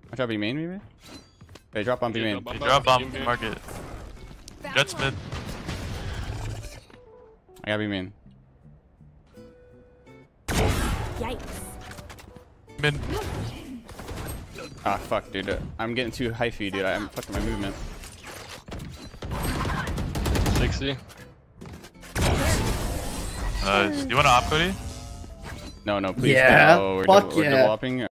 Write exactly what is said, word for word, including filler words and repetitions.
Watch out B main maybe? They drop on B main. They drop bomb market. Jets mid. I got B main. Yikes. Mid. Ah fuck dude. I'm getting too hyphy dude. I'm fucking my movement. sixty. Nice. Do you want to op Cody? No, no, please. Yeah, No, we're fuck double, we're yeah. double upping.